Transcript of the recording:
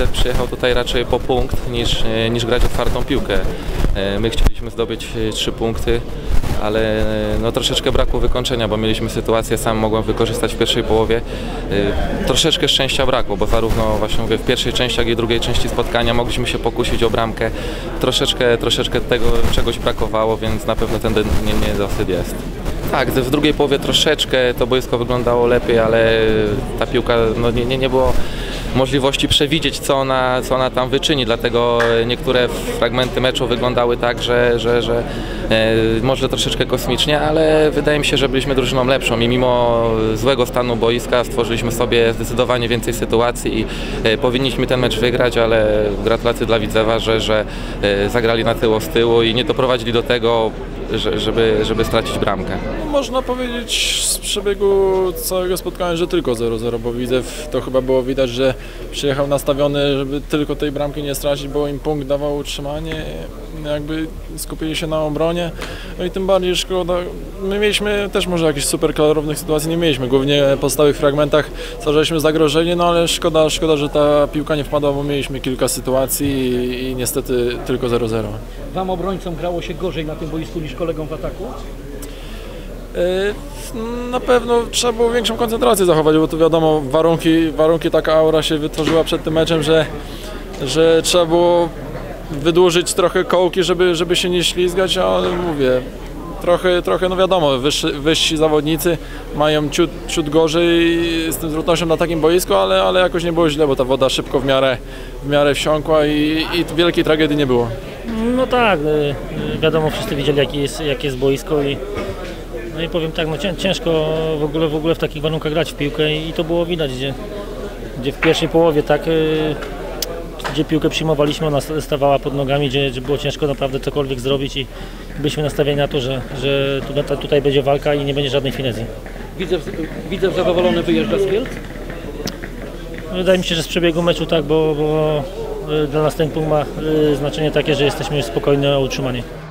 Widzew przyjechał tutaj raczej po punkt niż grać otwartą piłkę. My chcieliśmy zdobyć 3 punkty, ale no, troszeczkę brakło wykończenia, bo mieliśmy sytuację, sam mogłem wykorzystać w pierwszej połowie. Troszeczkę szczęścia brakło, bo zarówno właśnie mówię, w pierwszej części, jak i drugiej części spotkania mogliśmy się pokusić o bramkę. Troszeczkę tego czegoś brakowało, więc na pewno ten niedosyt jest. Tak, w drugiej połowie troszeczkę to boisko wyglądało lepiej, ale ta piłka no, nie było możliwości przewidzieć, co ona tam wyczyni, dlatego niektóre fragmenty meczu wyglądały tak, że może troszeczkę kosmicznie, ale wydaje mi się, że byliśmy drużyną lepszą i mimo złego stanu boiska stworzyliśmy sobie zdecydowanie więcej sytuacji i powinniśmy ten mecz wygrać, ale gratulacje dla Widzewa, że zagrali na tyło z tyłu i nie doprowadzili do tego, żeby stracić bramkę. Można powiedzieć z przebiegu całego spotkania, że tylko 0-0, bo Widzew to chyba było widać, że przyjechał nastawiony, żeby tylko tej bramki nie stracić, bo im punkt dawał utrzymanie, jakby skupili się na obronie, no i tym bardziej szkoda. My mieliśmy też może jakichś super klarownych sytuacji, nie mieliśmy, głównie po stałych fragmentach stwarzaliśmy zagrożenie, no ale szkoda, że ta piłka nie wpadła, bo mieliśmy kilka sytuacji i niestety tylko 0-0. Wam obrońcom grało się gorzej na tym boisku niż kolegom w ataku? Na pewno trzeba było większą koncentrację zachować, bo tu wiadomo, warunki taka aura się wytworzyła przed tym meczem, że trzeba było wydłużyć trochę kołki, żeby się nie ślizgać, ale mówię, trochę no wiadomo, wyżsi zawodnicy mają ciut gorzej z tym zwrotnością na takim boisku, ale jakoś nie było źle, bo ta woda szybko w miarę wsiąkła i wielkiej tragedii nie było. No tak, wiadomo, wszyscy widzieli jakie jest boisko no i powiem tak, no ciężko w ogóle w takich warunkach grać w piłkę i to było widać, gdzie w pierwszej połowie tak, gdzie piłkę przyjmowaliśmy, ona stawała pod nogami, gdzie było ciężko naprawdę cokolwiek zrobić i byliśmy nastawieni na to, że tutaj będzie walka i nie będzie żadnej finezji. Widzew zadowolony wyjeżdża z Kielc? Wydaje mi się, że z przebiegu meczu tak, bo dla nas ten punkt ma znaczenie takie, że jesteśmy spokojni o utrzymanie.